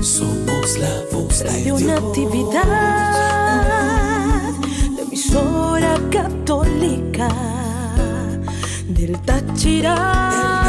Somos la voz de una actividad de emisora católica del Táchira.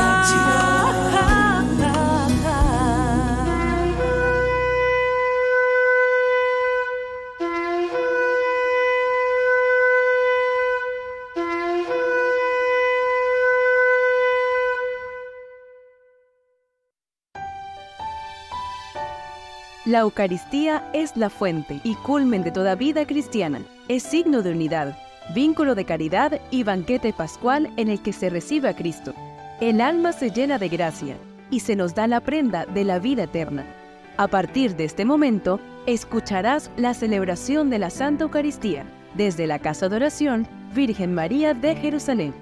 La Eucaristía es la fuente y culmen de toda vida cristiana. Es signo de unidad, vínculo de caridad y banquete pascual en el que se recibe a Cristo. El alma se llena de gracia y se nos da la prenda de la vida eterna. A partir de este momento, escucharás la celebración de la Santa Eucaristía desde la Casa de Oración Virgen María de Jerusalén.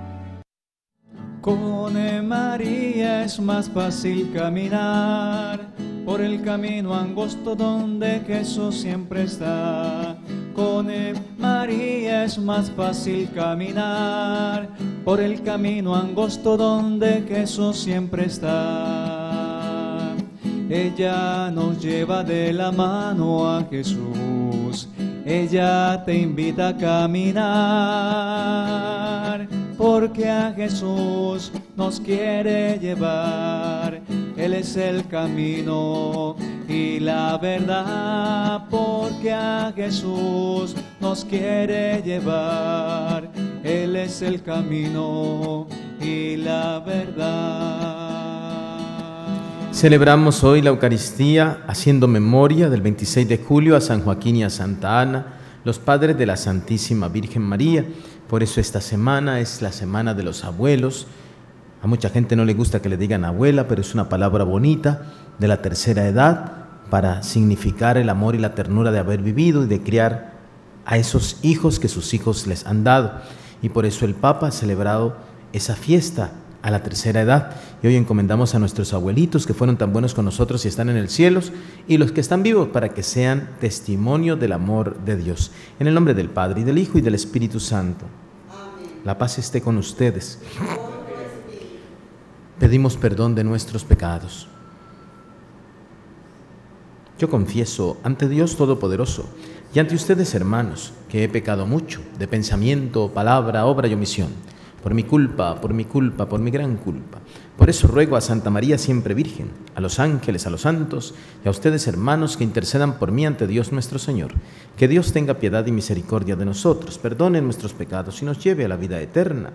Con María es más fácil caminar por el camino angosto donde Jesús siempre está. Con María es más fácil caminar por el camino angosto donde Jesús siempre está. Ella nos lleva de la mano a Jesús. Ella te invita a caminar, porque a Jesús nos quiere llevar. Él es el camino y la verdad, porque a Jesús nos quiere llevar. Él es el camino y la verdad. Celebramos hoy la Eucaristía haciendo memoria del 26 de julio a San Joaquín y a Santa Ana, los padres de la Santísima Virgen María. Por eso esta semana es la semana de los abuelos. A mucha gente no le gusta que le digan abuela, pero es una palabra bonita, de la tercera edad, para significar el amor y la ternura de haber vivido y de criar a esos hijos que sus hijos les han dado. Y por eso el Papa ha celebrado esa fiesta a la tercera edad. Y hoy encomendamos a nuestros abuelitos que fueron tan buenos con nosotros y están en el cielo, y los que están vivos para que sean testimonio del amor de Dios. En el nombre del Padre, y del Hijo, y del Espíritu Santo. Amén. La paz esté con ustedes. Pedimos perdón de nuestros pecados. Yo confieso ante Dios Todopoderoso y ante ustedes, hermanos, que he pecado mucho de pensamiento, palabra, obra y omisión. Por mi culpa, por mi gran culpa. Por eso ruego a Santa María siempre Virgen, a los ángeles, a los santos y a ustedes, hermanos, que intercedan por mí ante Dios nuestro Señor. Que Dios tenga piedad y misericordia de nosotros, perdone nuestros pecados y nos lleve a la vida eterna.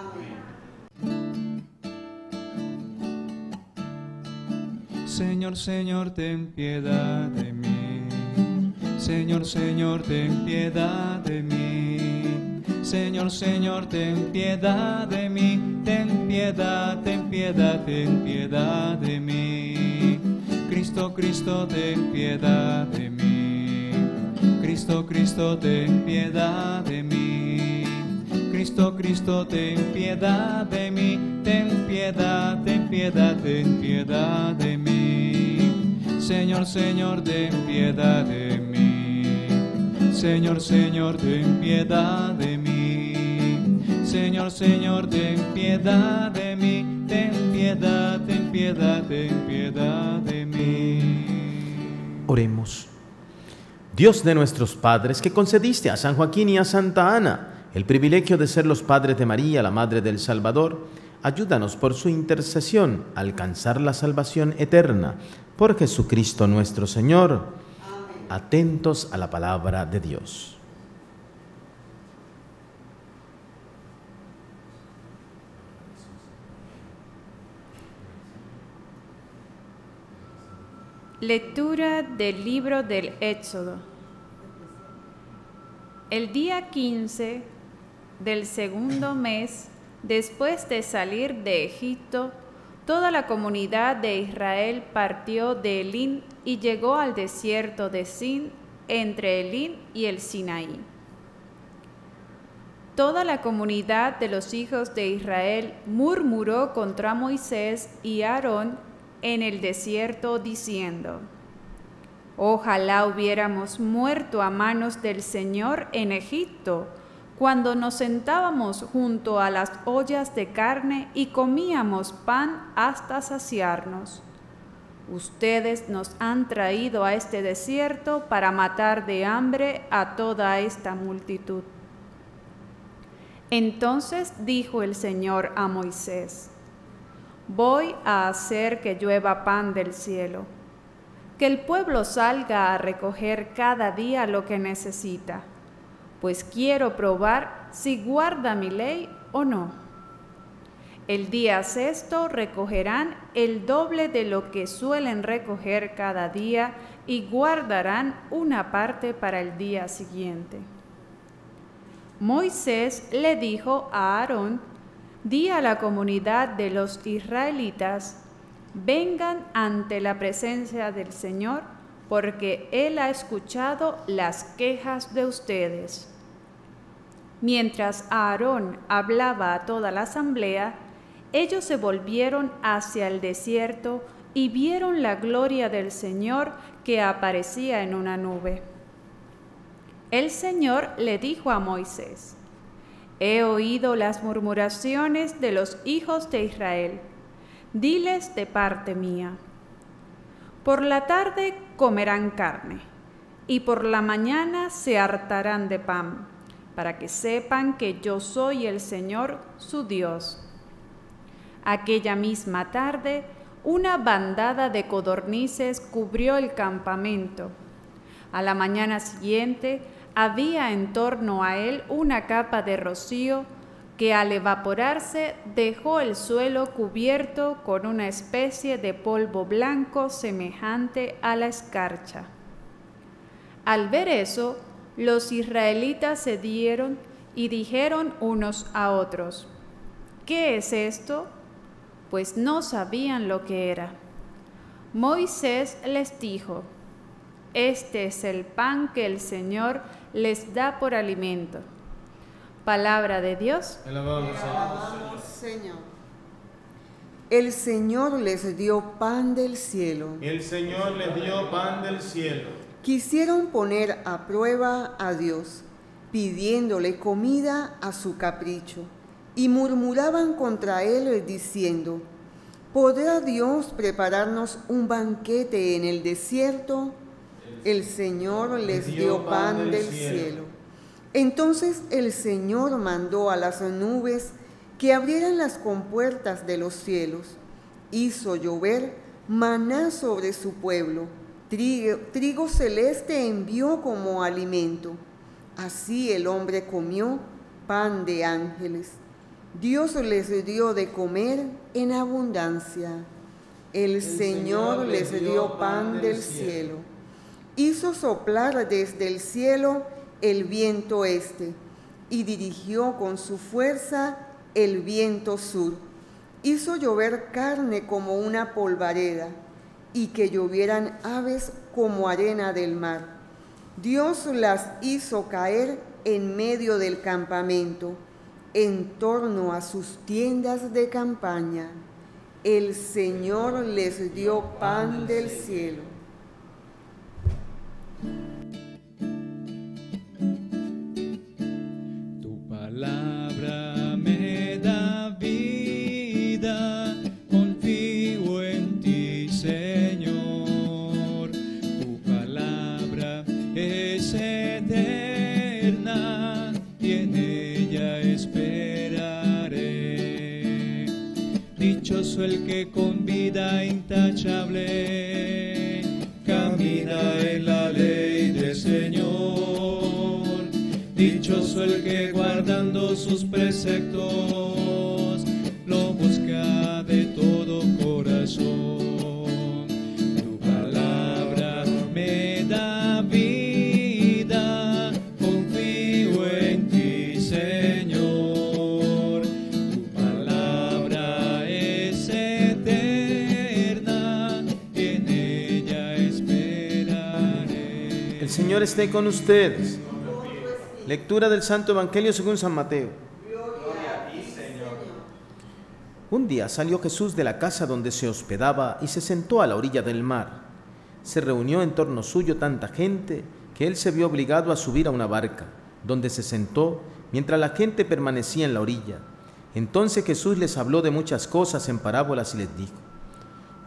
Señor, Señor, ten piedad de mí. Señor, Señor, ten piedad de mí. Señor, Señor, ten piedad de mí. Ten piedad, ten piedad, ten piedad de mí. Cristo, Cristo, ten piedad de mí. Cristo, Cristo, ten piedad de mí. Cristo, Cristo, ten piedad de mí. Ten piedad, ten piedad, ten piedad de mí. Señor, Señor, ten piedad de mí. Señor, Señor, ten piedad de mí. Señor, Señor, ten piedad de mí. Ten piedad, ten piedad, ten piedad de mí. Oremos. Dios de nuestros padres, que concediste a San Joaquín y a Santa Ana el privilegio de ser los padres de María, la Madre del Salvador, ayúdanos por su intercesión a alcanzar la salvación eterna. Por Jesucristo nuestro Señor. Amén. Atentos a la palabra de Dios. Lectura del libro del Éxodo. El día 15 del segundo mes, después de salir de Egipto, toda la comunidad de Israel partió de Elín y llegó al desierto de Sin, entre Elín y el Sinaí. Toda la comunidad de los hijos de Israel murmuró contra Moisés y Aarón en el desierto, diciendo: Ojalá hubiéramos muerto a manos del Señor en Egipto, cuando nos sentábamos junto a las ollas de carne y comíamos pan hasta saciarnos. Ustedes nos han traído a este desierto para matar de hambre a toda esta multitud. Entonces dijo el Señor a Moisés: Voy a hacer que llueva pan del cielo, que el pueblo salga a recoger cada día lo que necesita, pues quiero probar si guarda mi ley o no. El día sexto recogerán el doble de lo que suelen recoger cada día y guardarán una parte para el día siguiente. Moisés le dijo a Aarón: Di a la comunidad de los israelitas: vengan ante la presencia del Señor, porque Él ha escuchado las quejas de ustedes. Mientras Aarón hablaba a toda la asamblea, ellos se volvieron hacia el desierto y vieron la gloria del Señor que aparecía en una nube. El Señor le dijo a Moisés: He oído las murmuraciones de los hijos de Israel. Diles de parte mía: por la tarde comerán carne, y por la mañana se hartarán de pan, para que sepan que yo soy el Señor, su Dios. Aquella misma tarde, una bandada de codornices cubrió el campamento. A la mañana siguiente, había en torno a él una capa de rocío que al evaporarse dejó el suelo cubierto con una especie de polvo blanco semejante a la escarcha. Al ver eso, los israelitas se dieron y dijeron unos a otros: ¿Qué es esto? Pues no sabían lo que era. Moisés les dijo: Este es el pan que el Señor les da por alimento. Palabra de Dios. Alabamos, Señor. El Señor les dio pan del cielo. El Señor les dio pan del cielo. Quisieron poner a prueba a Dios, pidiéndole comida a su capricho, y murmuraban contra él diciendo: ¿podrá Dios prepararnos un banquete en el desierto? El Señor les dio pan del cielo. Entonces el Señor mandó a las nubes que abrieran las compuertas de los cielos. Hizo llover maná sobre su pueblo. Trigo celeste envió como alimento. Así el hombre comió pan de ángeles. Dios les dio de comer en abundancia. El Señor les dio pan del cielo. Hizo soplar desde el cielo el viento este, y dirigió con su fuerza el viento sur. Hizo llover carne como una polvareda, y que llovieran aves como arena del mar. Dios las hizo caer en medio del campamento, en torno a sus tiendas de campaña. El Señor les dio pan del cielo. Palabra me da vida, confío en ti, Señor. Tu palabra es eterna y en ella esperaré. Dichoso el que con vida intachable camina en la ley del Señor. Dichoso el que guardando sus preceptos lo busca de todo corazón. Tu palabra me da vida, confío en ti, Señor. Tu palabra es eterna, en ella esperaré. El Señor esté con ustedes. Lectura del Santo Evangelio según San Mateo. Gloria a ti, Señor. Un día salió Jesús de la casa donde se hospedaba y se sentó a la orilla del mar. Se reunió en torno suyo tanta gente que él se vio obligado a subir a una barca, donde se sentó mientras la gente permanecía en la orilla. Entonces Jesús les habló de muchas cosas en parábolas y les dijo: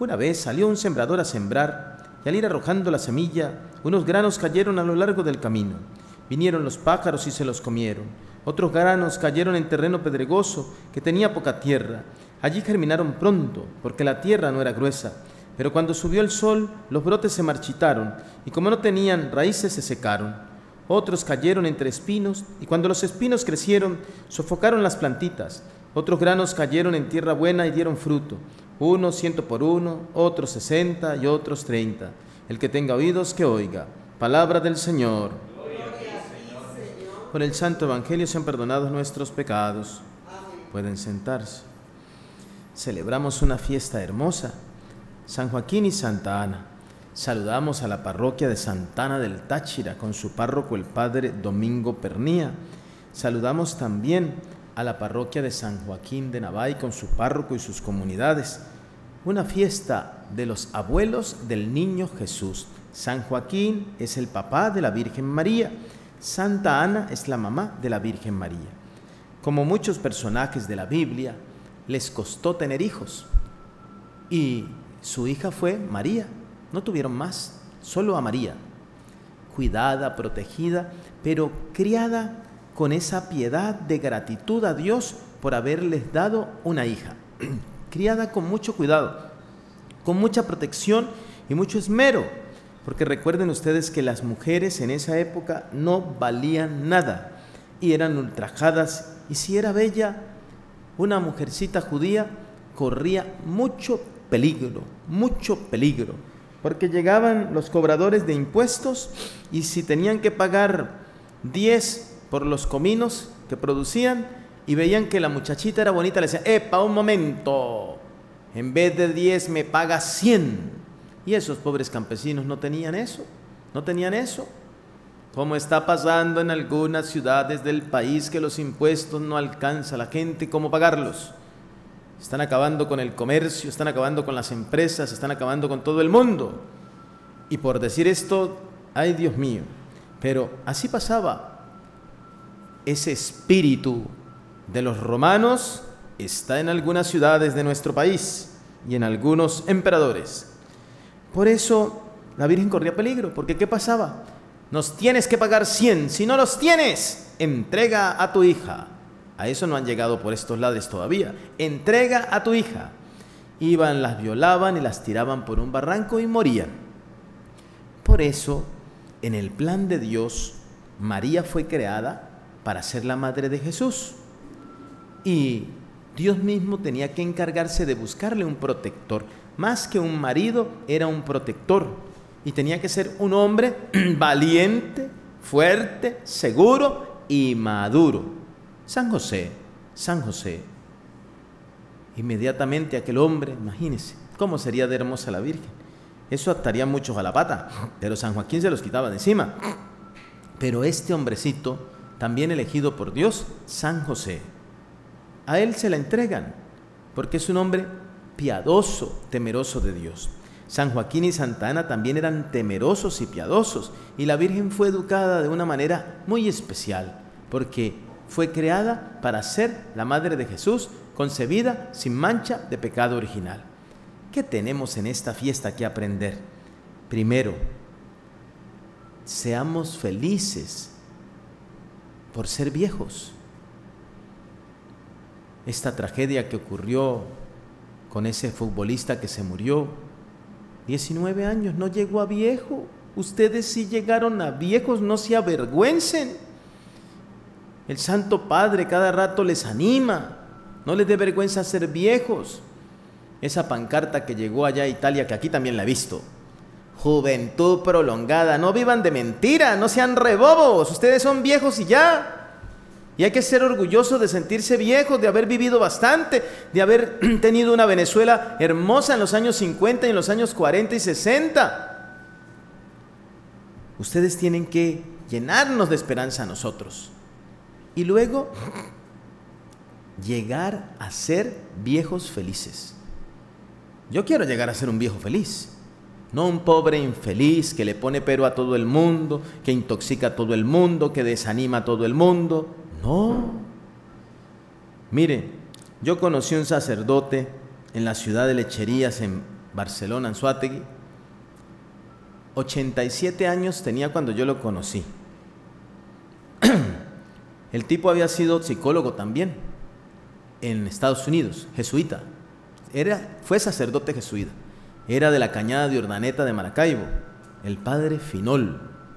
Una vez salió un sembrador a sembrar, y al ir arrojando la semilla, unos granos cayeron a lo largo del camino. Vinieron los pájaros y se los comieron. Otros granos cayeron en terreno pedregoso que tenía poca tierra. Allí germinaron pronto, porque la tierra no era gruesa. Pero cuando subió el sol, los brotes se marchitaron, y como no tenían raíces, se secaron. Otros cayeron entre espinos, y cuando los espinos crecieron, sofocaron las plantitas. Otros granos cayeron en tierra buena y dieron fruto. Unos 100 por uno, otros 60 y otros 30. El que tenga oídos, que oiga. Palabra del Señor. Gloria a ti, Señor. Por el Santo Evangelio sean perdonados nuestros pecados. Pueden sentarse. Celebramos una fiesta hermosa, San Joaquín y Santa Ana. Saludamos a la parroquia de Santa Ana del Táchira con su párroco el Padre Domingo Pernía. Saludamos también a la parroquia de San Joaquín de Navay con su párroco y sus comunidades. Una fiesta de los abuelos del niño Jesús. San Joaquín es el papá de la Virgen María. Santa Ana es la mamá de la Virgen María. Como muchos personajes de la Biblia, les costó tener hijos. Y su hija fue María. No tuvieron más, solo a María. Cuidada, protegida, pero criada con esa piedad de gratitud a Dios por haberles dado una hija. Criada con mucho cuidado, con mucha protección y mucho esmero, porque recuerden ustedes que las mujeres en esa época no valían nada y eran ultrajadas, y si era bella, una mujercita judía corría mucho peligro, porque llegaban los cobradores de impuestos y si tenían que pagar 10 por los cominos que producían y veían que la muchachita era bonita, le decían: ¡epa, un momento! En vez de 10 me pagas 100. Y esos pobres campesinos no tenían eso. Como está pasando en algunas ciudades del país, que los impuestos no alcanza a la gente cómo pagarlos. Están acabando con el comercio, están acabando con las empresas, están acabando con todo el mundo. Y por decir esto, ay Dios mío, pero así pasaba. Ese espíritu de los romanos está en algunas ciudades de nuestro país y en algunos emperadores. Por eso la Virgen corría peligro, porque ¿qué pasaba? Nos tienes que pagar 100, si no los tienes, entrega a tu hija. A eso no han llegado por estos lados todavía. Entrega a tu hija. Iban, las violaban y las tiraban por un barranco y morían. Por eso, en el plan de Dios, María fue creada para ser la madre de Jesús. Y Dios mismo tenía que encargarse de buscarle un protector. Más que un marido, era un protector. Y tenía que ser un hombre valiente, fuerte, seguro y maduro. San José. Inmediatamente aquel hombre, imagínense, ¿cómo sería de hermosa la Virgen? Eso ataría muchos a la pata, pero San Joaquín se los quitaba de encima. Pero este hombrecito, también elegido por Dios, San José, a él se la entregan, porque es un hombre piadoso, temeroso de Dios. San Joaquín y Santa Ana también eran temerosos y piadosos, y la Virgen fue educada de una manera muy especial, porque fue creada para ser la madre de Jesús, concebida sin mancha de pecado original. ¿Qué tenemos en esta fiesta que aprender? Primero, seamos felices por ser viejos. Esta tragedia que ocurrió con ese futbolista que se murió, 19 años, no llegó a viejo. Ustedes sí llegaron a viejos, no se avergüencen. El Santo Padre cada rato les anima, no les dé vergüenza ser viejos. Esa pancarta que llegó allá a Italia, que aquí también la he visto: juventud prolongada. No vivan de mentira, no sean rebobos, ustedes son viejos y ya. Y hay que ser orgullosos de sentirse viejos, de haber vivido bastante, de haber tenido una Venezuela hermosa en los años 50 y en los años 40 y 60. Ustedes tienen que llenarnos de esperanza a nosotros. Y luego, llegar a ser viejos felices. Yo quiero llegar a ser un viejo feliz, no un pobre infeliz que le pone pero a todo el mundo, que intoxica a todo el mundo, que desanima a todo el mundo. No. Mire, yo conocí un sacerdote en la ciudad de Lecherías, en Barcelona, Anzoátegui. 87 años tenía cuando yo lo conocí. El tipo había sido psicólogo también en Estados Unidos, jesuita. Fue sacerdote jesuita. Era de la Cañada de Urdaneta de Maracaibo, el padre Finol.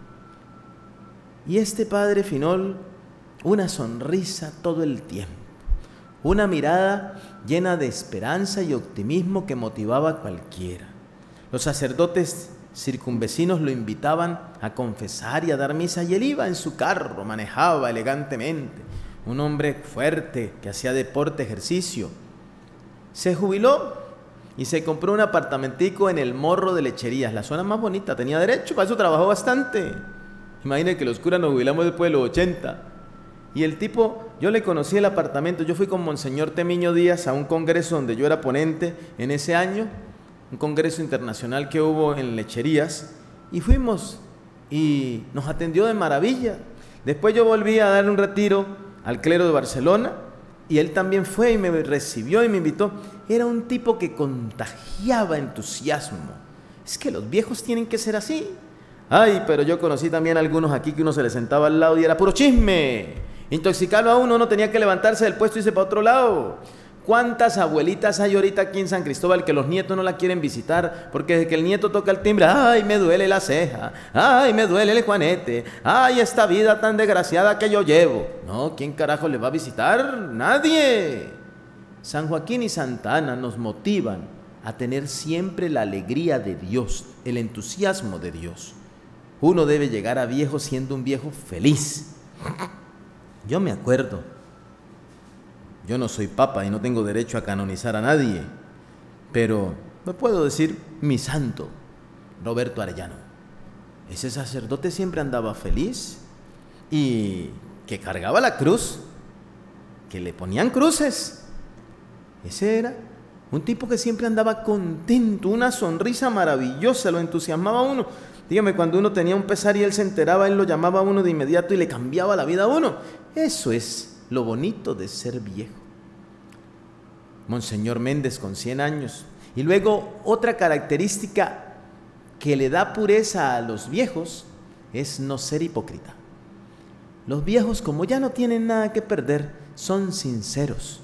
Y este padre Finol, una sonrisa todo el tiempo, una mirada llena de esperanza y optimismo que motivaba a cualquiera. Los sacerdotes circunvecinos lo invitaban a confesar y a dar misa, y él iba en su carro, manejaba elegantemente, un hombre fuerte que hacía deporte, ejercicio. Se jubiló y se compró un apartamentico en el Morro de Lecherías, la zona más bonita, tenía derecho, para eso trabajó bastante. Imaginen que los curas nos jubilamos después de los 80. Y el tipo, yo le conocí el apartamento, yo fui con Monseñor Temiño Díaz a un congreso donde yo era ponente en ese año, un congreso internacional que hubo en Lecherías, y fuimos y nos atendió de maravilla. Después yo volví a dar un retiro al clero de Barcelona y él también fue y me recibió y me invitó. Era un tipo que contagiaba entusiasmo. Es que los viejos tienen que ser así. Ay, pero yo conocí también a algunos aquí que uno se les sentaba al lado y era puro chisme. Intoxicarlo a uno tenía que levantarse del puesto y irse para otro lado. ¿Cuántas abuelitas hay ahorita aquí en San Cristóbal que los nietos no la quieren visitar? Porque desde que el nieto toca el timbre, ¡ay, me duele la ceja! ¡Ay, me duele el juanete! ¡Ay, esta vida tan desgraciada que yo llevo! No, ¿quién carajo le va a visitar? ¡Nadie! San Joaquín y Santa Ana nos motivan a tener siempre la alegría de Dios, el entusiasmo de Dios. Uno debe llegar a viejo siendo un viejo feliz. Yo me acuerdo. Yo no soy papa y no tengo derecho a canonizar a nadie, pero me puedo decir mi santo, Roberto Arellano. Ese sacerdote siempre andaba feliz y que cargaba la cruz, que le ponían cruces. Ese era un tipo que siempre andaba contento, una sonrisa maravillosa, lo entusiasmaba a uno. Dígame, cuando uno tenía un pesar y él se enteraba, él lo llamaba a uno de inmediato y le cambiaba la vida a uno. Eso es lo bonito de ser viejo. Monseñor Méndez con 100 años. Y luego otra característica que le da pureza a los viejos es no ser hipócrita. Los viejos, como ya no tienen nada que perder, son sinceros.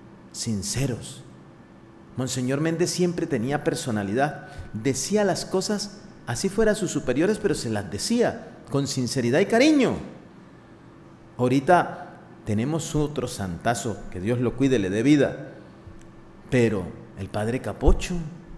Monseñor Méndez siempre tenía personalidad, decía las cosas así fuera sus superiores, pero se las decía con sinceridad y cariño. Ahorita tenemos otro santazo, que Dios lo cuide, le dé vida, pero el padre Capocho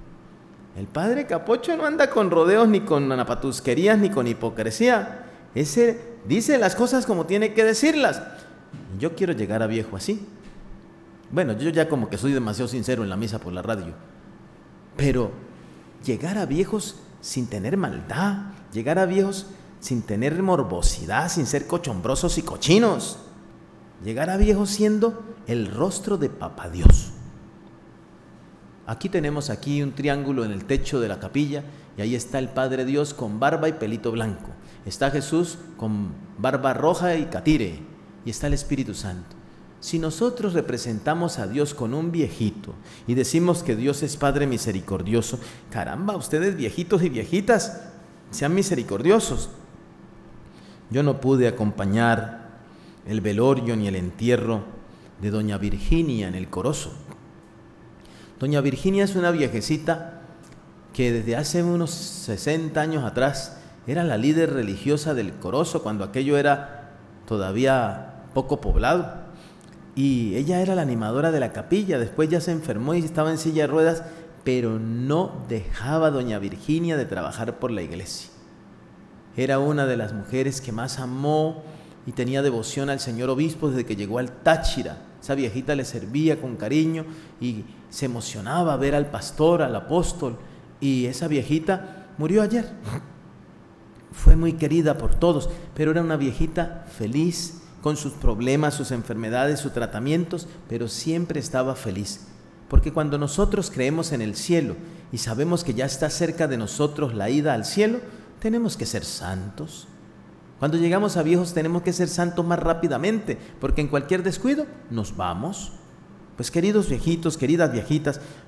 no anda con rodeos, ni con anapatusquerías, ni con hipocresía. Ese dice las cosas como tiene que decirlas. Yo quiero llegar a viejo así. Bueno, yo ya como que soy demasiado sincero en la misa por la radio, pero llegar a viejos sin tener maldad, llegar a viejos sin tener morbosidad, sin ser cochombrosos y cochinos, llegar a viejos siendo el rostro de Papá Dios. Aquí tenemos un triángulo en el techo de la capilla y ahí está el Padre Dios con barba y pelito blanco. Está Jesús con barba roja y catire y está el Espíritu Santo. Si nosotros representamos a Dios con un viejito y decimos que Dios es Padre misericordioso, caramba, ustedes viejitos y viejitas, sean misericordiosos. Yo no pude acompañar el velorio ni el entierro de doña Virginia en el Corozo. Doña Virginia es una viejecita que desde hace unos 60 años atrás era la líder religiosa del Corozo, cuando aquello era todavía poco poblado. Y ella era la animadora de la capilla. Después ya se enfermó y estaba en silla de ruedas, pero no dejaba doña Virginia de trabajar por la iglesia. Era una de las mujeres que más amó y tenía devoción al señor obispo desde que llegó al Táchira. Esa viejita le servía con cariño y se emocionaba ver al pastor, al apóstol. Y esa viejita murió ayer. Fue muy querida por todos, pero era una viejita feliz, con sus problemas, sus enfermedades, sus tratamientos, pero siempre estaba feliz. Porque cuando nosotros creemos en el cielo y sabemos que ya está cerca de nosotros la ida al cielo, tenemos que ser santos. Cuando llegamos a viejos tenemos que ser santos más rápidamente, porque en cualquier descuido nos vamos. Pues queridos viejitos, queridas viejitas,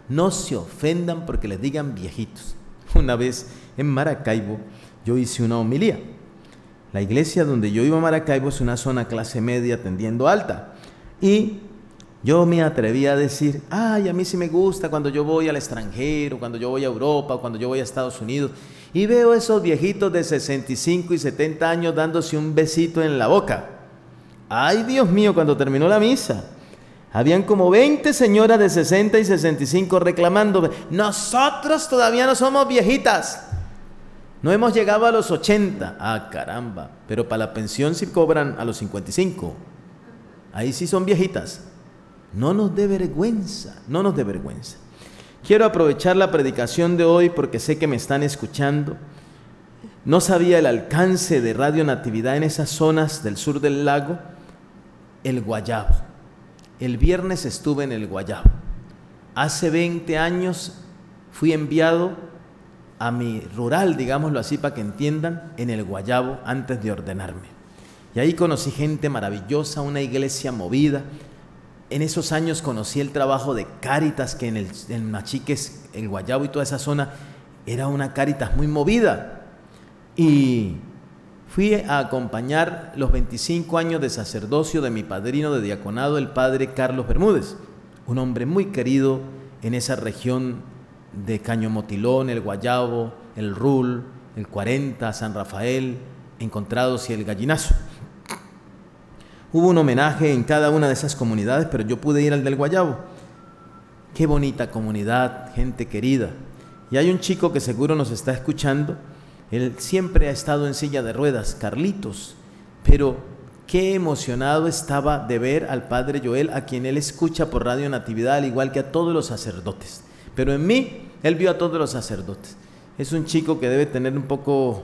no se ofendan porque les digan viejitos. Una vez en Maracaibo yo hice una homilía. La iglesia donde yo iba a Maracaibo es una zona clase media tendiendo alta. Y yo me atreví a decir, ay, a mí sí me gusta cuando yo voy al extranjero, cuando yo voy a Europa, cuando yo voy a Estados Unidos, y veo esos viejitos de 65 y 70 años dándose un besito en la boca. Ay, Dios mío, cuando terminó la misa, habían como 20 señoras de 60 y 65 reclamando, nosotros todavía no somos viejitas. No hemos llegado a los 80. Ah, caramba, pero para la pensión sí cobran a los 55. Ahí sí son viejitas. No nos dé vergüenza, no nos dé vergüenza. Quiero aprovechar la predicación de hoy porque sé que me están escuchando. No sabía el alcance de Radio Natividad en esas zonas del sur del lago. El Guayabo. El viernes estuve en el Guayabo. Hace 20 años fui enviado a mi rural, digámoslo así para que entiendan, en el Guayabo antes de ordenarme. Y ahí conocí gente maravillosa, una iglesia movida. En esos años conocí el trabajo de Cáritas, que en Machiques, el Guayabo y toda esa zona, era una Cáritas muy movida. Y fui a acompañar los 25 años de sacerdocio de mi padrino de diaconado, el padre Carlos Bermúdez, un hombre muy querido en esa región de Caño Motilón, el Guayabo, el Rul, el 40, San Rafael, Encontrados y el Gallinazo. Hubo un homenaje en cada una de esas comunidades, pero yo pude ir al del Guayabo. Qué bonita comunidad, gente querida. Y hay un chico que seguro nos está escuchando, él siempre ha estado en silla de ruedas, Carlitos, pero qué emocionado estaba de ver al padre Joel, a quien él escucha por Radio Natividad, al igual que a todos los sacerdotes. Pero en mí, él vio a todos los sacerdotes. Es un chico que debe tener un poco,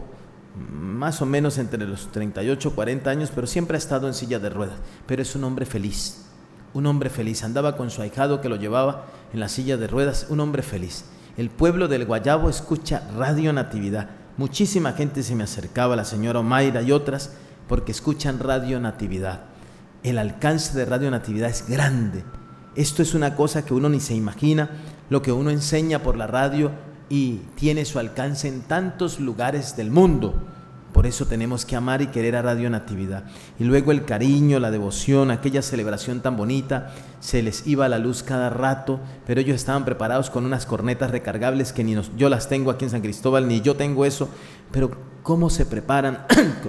más o menos entre los 38 y 40 años, pero siempre ha estado en silla de ruedas. Pero es un hombre feliz, un hombre feliz. Andaba con su ahijado que lo llevaba en la silla de ruedas, un hombre feliz. El pueblo del Guayabo escucha Radio Natividad. Muchísima gente se me acercaba, la señora Omaira y otras, porque escuchan Radio Natividad. El alcance de Radio Natividad es grande. Esto es una cosa que uno ni se imagina, lo que uno enseña por la radio y tiene su alcance en tantos lugares del mundo. Por eso tenemos que amar y querer a Radio Natividad. Y luego el cariño, la devoción, aquella celebración tan bonita, se les iba la luz cada rato, pero ellos estaban preparados con unas cornetas recargables que yo las tengo aquí en San Cristóbal, ni yo tengo eso, pero cómo se preparan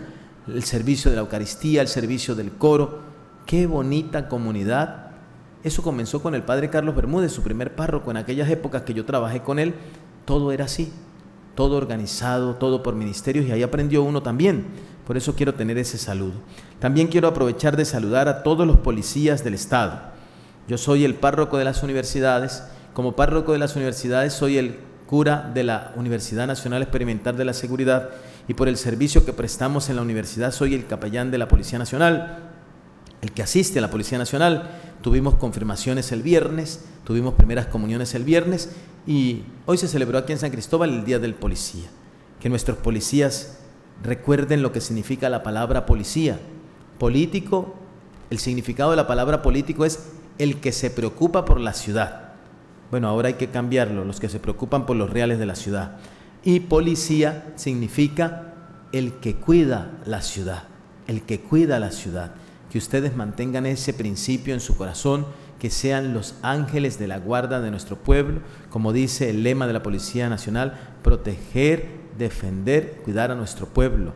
el servicio de la Eucaristía, el servicio del coro. Qué bonita comunidad. Eso comenzó con el padre Carlos Bermúdez, su primer párroco. En aquellas épocas que yo trabajé con él, todo era así, todo organizado, todo por ministerios, y ahí aprendió uno también. Por eso quiero tener ese saludo. También quiero aprovechar de saludar a todos los policías del Estado. Yo soy el párroco de las universidades. Como párroco de las universidades soy el cura de la Universidad Nacional Experimental de la Seguridad, y por el servicio que prestamos en la universidad soy el capellán de la Policía Nacional, el que asiste a la Policía Nacional. Tuvimos confirmaciones el viernes, tuvimos primeras comuniones el viernes, y hoy se celebró aquí en San Cristóbal el Día del Policía. Que nuestros policías recuerden lo que significa la palabra policía. Político, el significado de la palabra político es el que se preocupa por la ciudad. Bueno, ahora hay que cambiarlo, los que se preocupan por los reales de la ciudad. Y policía significa el que cuida la ciudad, el que cuida la ciudad. Que ustedes mantengan ese principio en su corazón, que sean los ángeles de la guarda de nuestro pueblo, como dice el lema de la Policía Nacional: proteger, defender, cuidar a nuestro pueblo.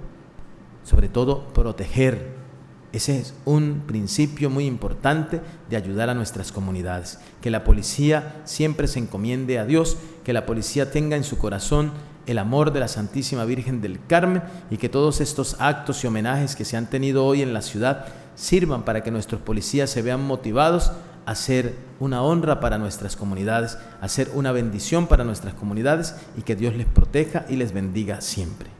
Sobre todo, proteger. Ese es un principio muy importante de ayudar a nuestras comunidades. Que la policía siempre se encomiende a Dios, que la policía tenga en su corazón el amor de la Santísima Virgen del Carmen, y que todos estos actos y homenajes que se han tenido hoy en la ciudad sirvan para que nuestros policías se vean motivados a ser una honra para nuestras comunidades, a ser una bendición para nuestras comunidades, y que Dios les proteja y les bendiga siempre.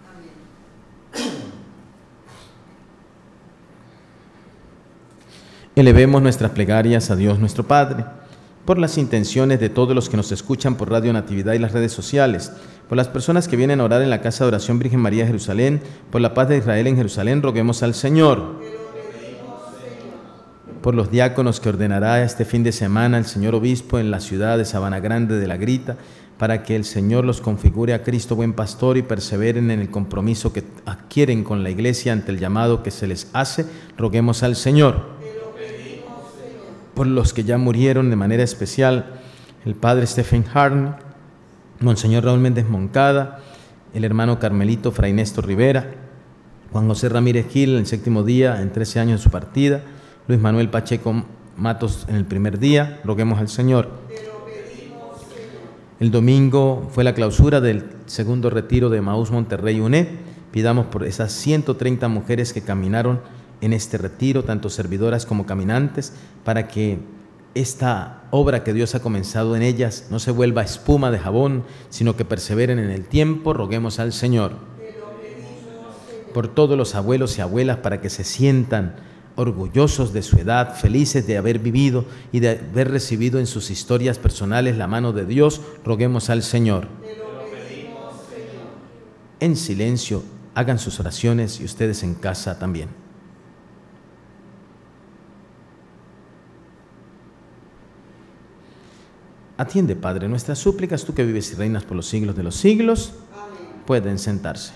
Elevemos nuestras plegarias a Dios nuestro Padre, por las intenciones de todos los que nos escuchan por Radio Natividad y las redes sociales, por las personas que vienen a orar en la Casa de Oración Virgen María de Jerusalén, por la paz de Israel en Jerusalén. Roguemos al Señor. por los diáconos que ordenará este fin de semana el señor obispo en la ciudad de Sabana Grande de la Grita, para que el Señor los configure a Cristo buen pastor y perseveren en el compromiso que adquieren con la Iglesia ante el llamado que se les hace, roguemos al Señor. Por los que ya murieron de manera especial, el padre Stephen Harney, Monseñor Raúl Méndez Moncada, el hermano Carmelito Fray Néstor Rivera, Juan José Ramírez Gil en el 7º día, en 13 años de su partida, Luis Manuel Pacheco Matos en el primer día, roguemos al Señor. El domingo fue la clausura del segundo retiro de Emaús Monterrey UNED. Pidamos por esas 130 mujeres que caminaron en este retiro, tanto servidoras como caminantes, para que esta obra que Dios ha comenzado en ellas no se vuelva espuma de jabón, sino que perseveren en el tiempo. Roguemos al Señor. Por todos los abuelos y abuelas, para que se sientan orgullosos de su edad, felices de haber vivido y de haber recibido en sus historias personales la mano de Dios, roguemos al Señor. En silencio, hagan sus oraciones y ustedes en casa también. Atiende, Padre, nuestras súplicas, tú que vives y reinas por los siglos de los siglos. Amén. Pueden sentarse.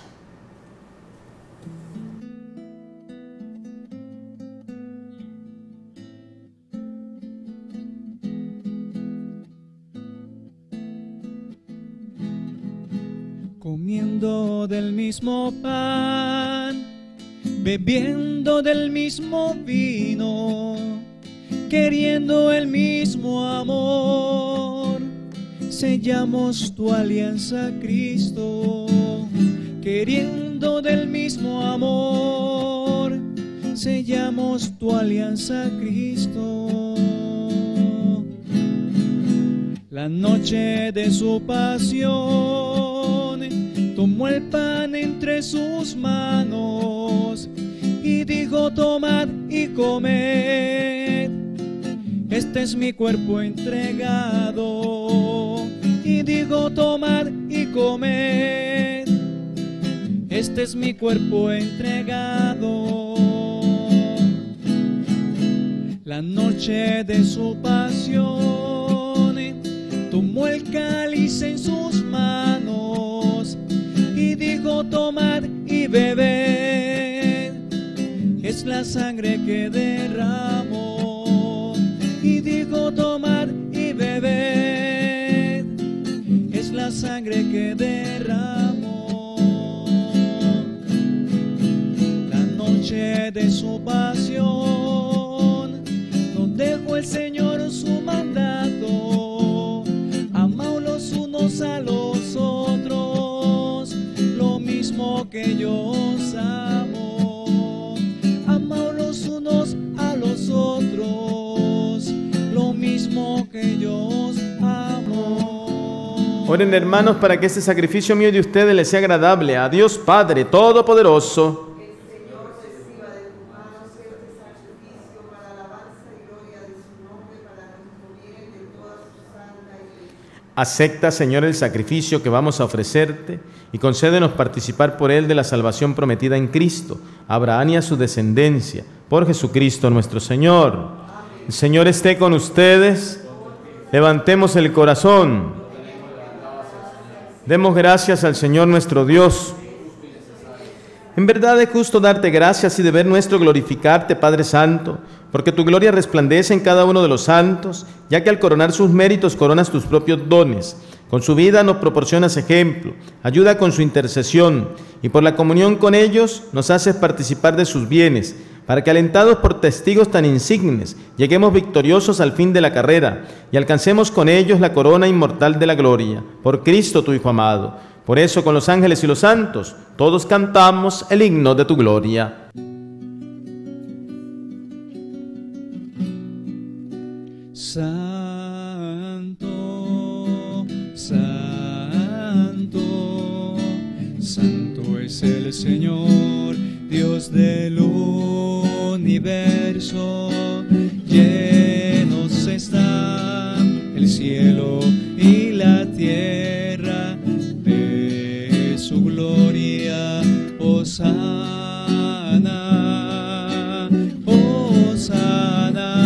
Comiendo del mismo pan, bebiendo del mismo vino, queriendo el mismo amor, sellamos tu alianza, Cristo. Queriendo del mismo amor, sellamos tu alianza, Cristo. La noche de su pasión, tomó el pan entre sus manos y dijo: tomad y comed, este es mi cuerpo entregado. Y dijo: tomad y comed, este es mi cuerpo entregado. La noche de su pasión, tomó el cáliz en sus manos y dijo: tomad y bebed, es la sangre que derramó. Y dijo: tomad y bebed, es la sangre que derramó. La noche de su pasión nos dejó el Señor su mandato: amaos los unos a los otros, lo mismo que yo os amo. Amaos los unos a los otros, lo mismo que yo os amo. Oren, hermanos, para que este sacrificio mío y de ustedes les sea agradable a Dios Padre Todopoderoso. Acepta, Señor, el sacrificio que vamos a ofrecerte y concédenos participar por él de la salvación prometida en Cristo, a Abraham y a su descendencia, por Jesucristo nuestro Señor. Amén. El Señor esté con ustedes. Levantemos el corazón. Demos gracias al Señor nuestro Dios. En verdad es justo darte gracias y deber nuestro glorificarte, Padre Santo, porque tu gloria resplandece en cada uno de los santos, ya que al coronar sus méritos coronas tus propios dones. Con su vida nos proporcionas ejemplo, ayuda con su intercesión, y por la comunión con ellos nos haces participar de sus bienes, para que alentados por testigos tan insignes, lleguemos victoriosos al fin de la carrera, y alcancemos con ellos la corona inmortal de la gloria, por Cristo tu Hijo amado. Por eso, con los ángeles y los santos, todos cantamos el himno de tu gloria. Santo, santo, santo es el Señor, Dios del universo. Llenos están el cielo y la tierra de su gloria. Hosana, Hosana.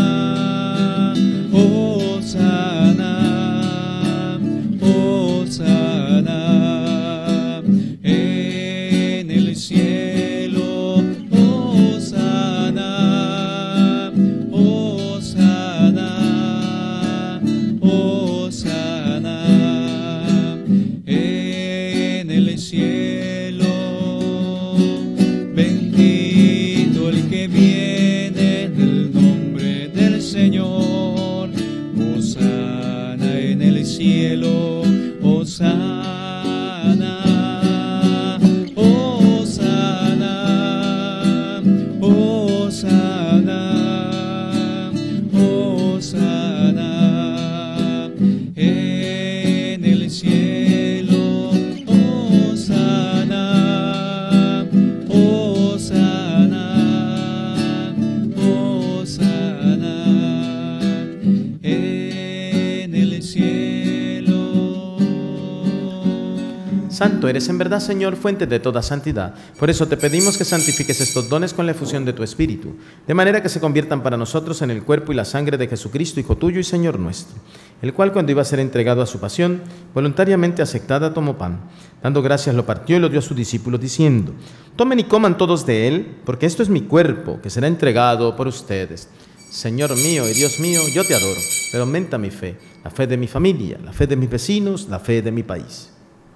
Santo, eres en verdad, Señor, fuente de toda santidad. Por eso te pedimos que santifiques estos dones con la efusión de tu Espíritu, de manera que se conviertan para nosotros en el cuerpo y la sangre de Jesucristo, Hijo tuyo y Señor nuestro, el cual, cuando iba a ser entregado a su pasión, voluntariamente aceptada, tomó pan. Dando gracias, lo partió y lo dio a sus discípulos, diciendo: tomen y coman todos de él, porque esto es mi cuerpo, que será entregado por ustedes. Señor mío y Dios mío, yo te adoro, pero aumenta mi fe, la fe de mi familia, la fe de mis vecinos, la fe de mi país.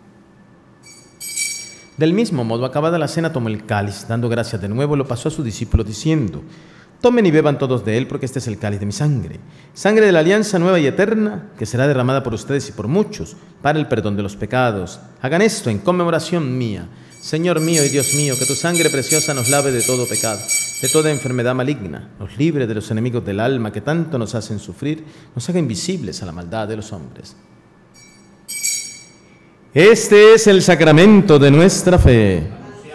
Del mismo modo, acabada la cena, tomó el cáliz, dando gracias de nuevo, lo pasó a sus discípulos, diciendo: tomen y beban todos de él, porque este es el cáliz de mi sangre, sangre de la alianza nueva y eterna, que será derramada por ustedes y por muchos, para el perdón de los pecados. Hagan esto en conmemoración mía. Señor mío y Dios mío, que tu sangre preciosa nos lave de todo pecado, de toda enfermedad maligna, nos libre de los enemigos del alma que tanto nos hacen sufrir, nos haga invisibles a la maldad de los hombres. Este es el sacramento de nuestra fe.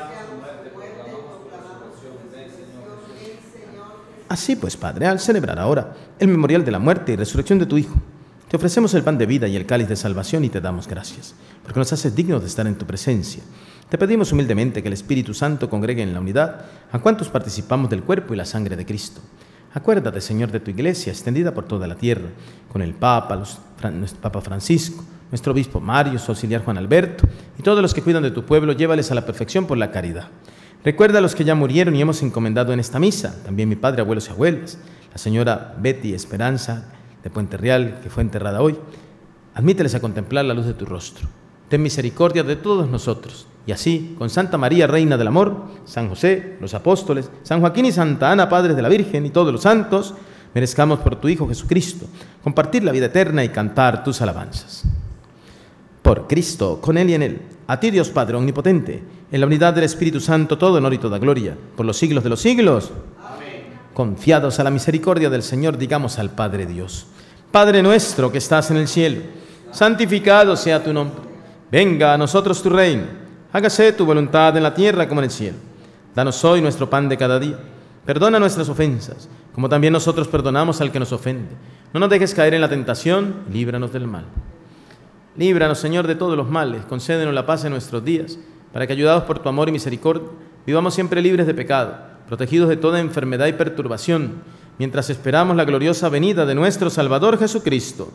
Así pues, Padre, al celebrar ahora el memorial de la muerte y resurrección de tu Hijo, te ofrecemos el pan de vida y el cáliz de salvación y te damos gracias, porque nos haces dignos de estar en tu presencia. Te pedimos humildemente que el Espíritu Santo congregue en la unidad a cuantos participamos del cuerpo y la sangre de Cristo. Acuérdate, Señor, de tu Iglesia, extendida por toda la tierra, con el Papa, nuestro Papa Francisco, nuestro Obispo Mario, su auxiliar Juan Alberto, y todos los que cuidan de tu pueblo, llévales a la perfección por la caridad. Recuerda a los que ya murieron y hemos encomendado en esta misa, también mi padre, abuelos y abuelas, la señora Betty Esperanza de Puente Real, que fue enterrada hoy. Admíteles a contemplar la luz de tu rostro. Ten misericordia de todos nosotros. Y así, con Santa María, Reina del Amor, San José, los apóstoles, San Joaquín y Santa Ana, padres de la Virgen, y todos los santos, merezcamos por tu Hijo Jesucristo compartir la vida eterna y cantar tus alabanzas. Por Cristo, con Él y en Él, a ti, Dios Padre omnipotente, en la unidad del Espíritu Santo, todo honor y toda gloria, por los siglos de los siglos. Amén. Confiados a la misericordia del Señor, digamos al Padre Dios: Padre nuestro que estás en el cielo, santificado sea tu nombre. Venga a nosotros tu reino. Hágase tu voluntad en la tierra como en el cielo. Danos hoy nuestro pan de cada día. Perdona nuestras ofensas, como también nosotros perdonamos al que nos ofende. No nos dejes caer en la tentación, y líbranos del mal. Líbranos, Señor, de todos los males. Concédenos la paz en nuestros días, para que, ayudados por tu amor y misericordia, vivamos siempre libres de pecado, protegidos de toda enfermedad y perturbación, mientras esperamos la gloriosa venida de nuestro Salvador Jesucristo.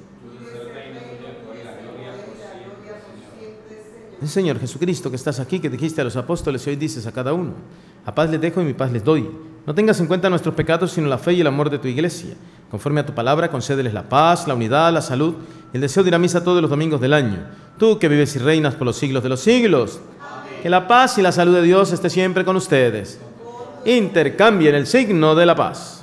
El Señor Jesucristo, que estás aquí, que dijiste a los apóstoles y hoy dices a cada uno: a paz les dejo y mi paz les doy. No tengas en cuenta nuestros pecados, sino la fe y el amor de tu Iglesia. Conforme a tu palabra, concédeles la paz, la unidad, la salud y el deseo de ir a misa todos los domingos del año. Tú que vives y reinas por los siglos de los siglos. Amén. Que la paz y la salud de Dios esté siempre con ustedes. Intercambien el signo de la paz.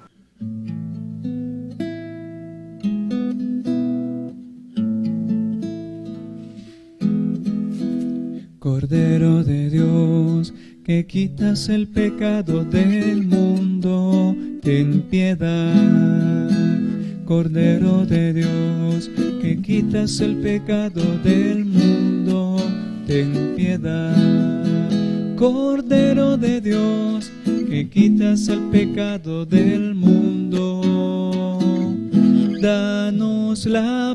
Cordero de Dios, que quitas el pecado del mundo, ten piedad. Cordero de Dios, que quitas el pecado del mundo, ten piedad. Cordero de Dios, que quitas el pecado del mundo, danos la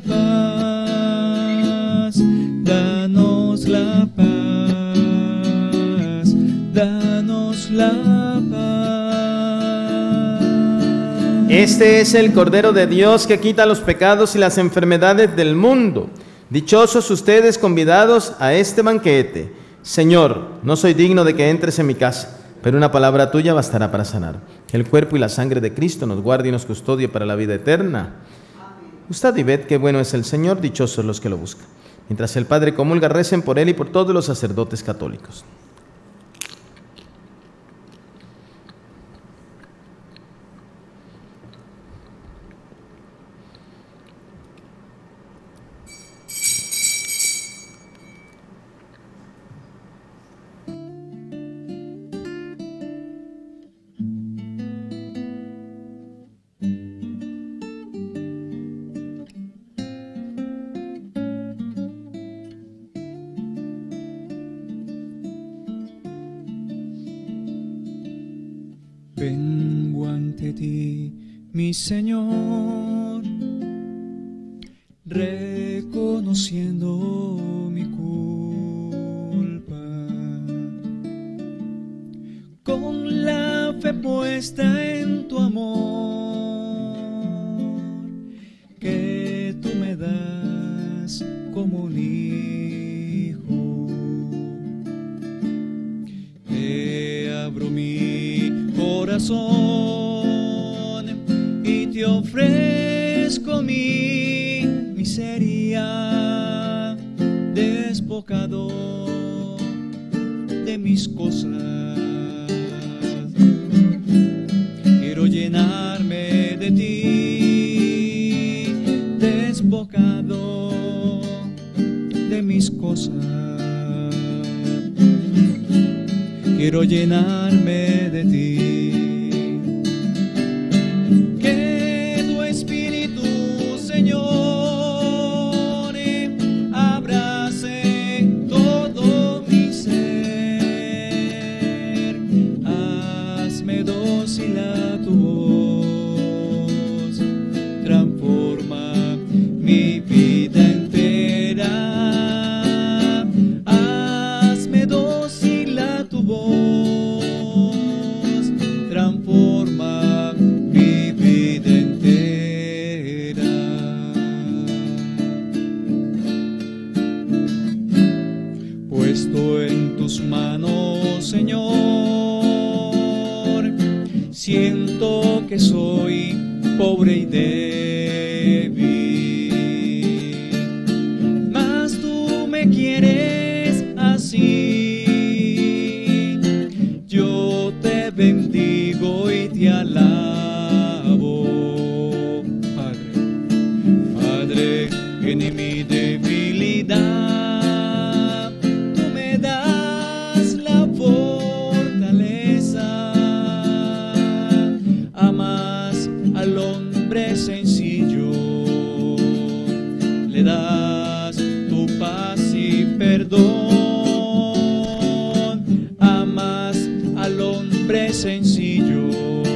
paz, danos la paz, danos la paz. Este es el Cordero de Dios que quita los pecados y las enfermedades del mundo. Dichosos ustedes convidados a este banquete. Señor, no soy digno de que entres en mi casa, pero una palabra tuya bastará para sanar. Que el cuerpo y la sangre de Cristo nos guarde y nos custodie para la vida eterna. Gustad y ved qué bueno es el Señor, dichosos los que lo buscan. Mientras el Padre comulga, recen por él y por todos los sacerdotes católicos. Vengo ante ti, mi Señor, reconociendo mi culpa. con la fe puesta en tu amor, que tú me das como un hijo. Te abro mi corazón y te ofrezco mi miseria, despojado de mis cosas. Quiero llenarme de ti, despojado de mis cosas. Quiero llenarme de ti. Que tu Espíritu, Señor, abrace todo mi ser. Hazme dócil a tu voz, transforma mi vida entera. Hazme dócil a tu voz, transforma mi vida entera. Puesto en tus manos, Señor, siento que soy pobre y débil, mas tú me quieres así. Yo te bendigo y te alabo, Padre. Padre, en mi debilidad tú me das la fortaleza. Amas al hombre sencillo, le das tu paz y perdón. Amas al hombre sencillo,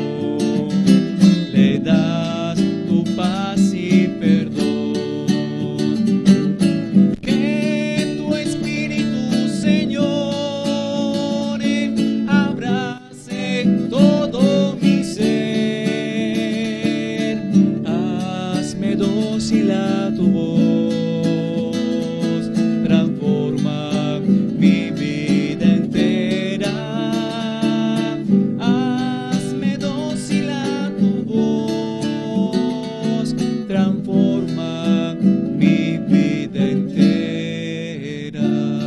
le das tu paz y perdón. Que tu Espíritu, Señor, abrace todo mi ser. Hazme dócil a tu voz, transforma mi vida entera. Hazme dócil a tu voz, transforma mi vida entera.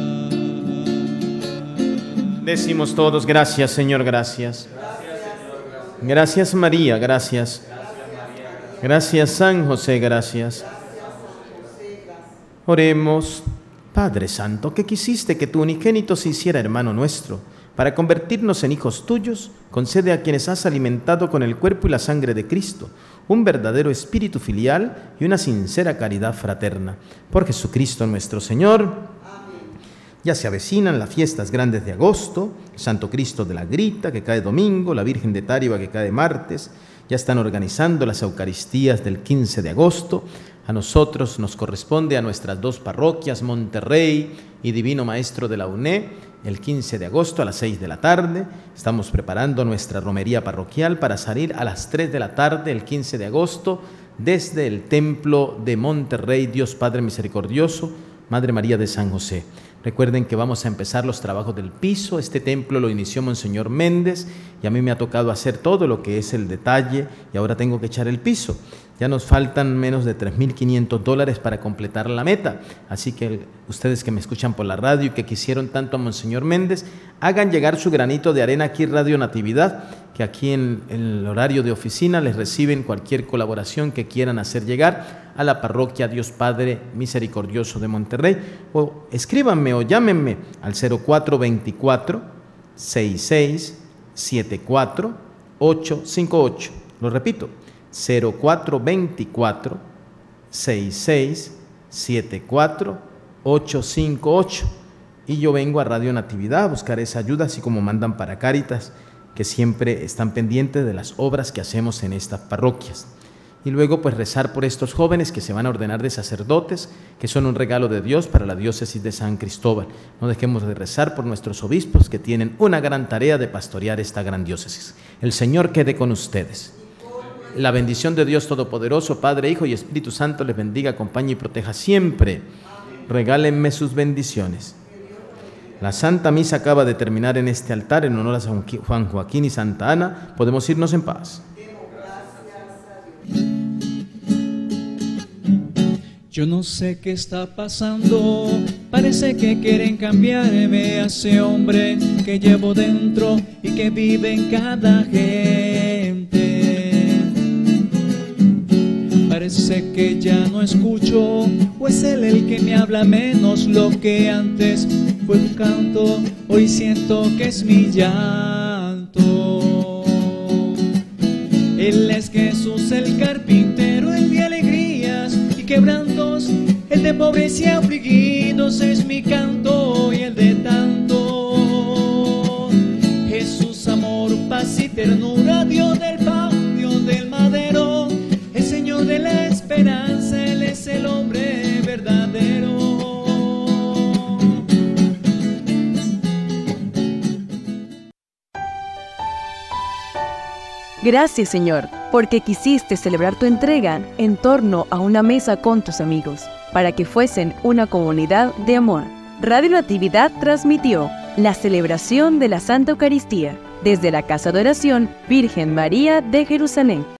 Decimos todos, gracias Señor, gracias. Gracias María, gracias. Gracias San José, gracias. Oremos. Padre Santo, que quisiste que tu unigénito se hiciera hermano nuestro, para convertirnos en hijos tuyos, concede a quienes has alimentado con el cuerpo y la sangre de Cristo un verdadero espíritu filial y una sincera caridad fraterna. Por Jesucristo nuestro Señor. Ya se avecinan las fiestas grandes de agosto, Santo Cristo de la Grita, que cae domingo, la Virgen de Táriba, que cae martes. Ya están organizando las Eucaristías del 15 de agosto. A nosotros nos corresponde, a nuestras dos parroquias, Monterrey y Divino Maestro de la UNE, el 15 de agosto a las 6 de la tarde. Estamos preparando nuestra romería parroquial para salir a las 3 de la tarde el 15 de agosto desde el Templo de Monterrey, Dios Padre Misericordioso, Madre María de San José. Recuerden que vamos a empezar los trabajos del piso. Este templo lo inició Monseñor Méndez y a mí me ha tocado hacer todo lo que es el detalle y ahora tengo que echar el piso. Ya nos faltan menos de $3,500 para completar la meta. Así que ustedes que me escuchan por la radio y que quisieron tanto a Monseñor Méndez, hagan llegar su granito de arena aquí Radio Natividad, que aquí en el horario de oficina les reciben cualquier colaboración que quieran hacer llegar a la parroquia Dios Padre Misericordioso de Monterrey. O escríbanme o llámenme al 0424-6674-858. Lo repito, 0424-6674-858. Y yo vengo a Radio Natividad a buscar esa ayuda, así como mandan para Cáritas, que siempre están pendientes de las obras que hacemos en estas parroquias. y luego pues rezar por estos jóvenes que se van a ordenar de sacerdotes, que son un regalo de Dios para la diócesis de San Cristóbal. No dejemos de rezar por nuestros obispos que tienen una gran tarea de pastorear esta gran diócesis. El Señor quede con ustedes. La bendición de Dios Todopoderoso, Padre, Hijo y Espíritu Santo les bendiga, acompañe y proteja siempre. Regálenme sus bendiciones. La Santa Misa acaba de terminar en este altar en honor a San Juan Joaquín y Santa Ana. Podemos irnos en paz. Yo no sé qué está pasando, parece que quieren cambiarme a ese hombre que llevo dentro y que vive en cada gente. Parece que ya no escucho, o es él el que me habla menos. Lo que antes fue un canto, hoy siento que es mi llanto. Él es Jesús el carpintero, el de alegrías y quebrantos, el de pobres y afligidos es mi canto y el de tanto. Jesús, amor, paz y ternura, Dios del pan, Dios del madero, el Señor de la esperanza, Él es el hombre verdadero. Gracias, Señor, porque quisiste celebrar tu entrega en torno a una mesa con tus amigos, para que fuesen una comunidad de amor. Radio Natividad transmitió la celebración de la Santa Eucaristía desde la Casa de Oración Virgen María de Jerusalén.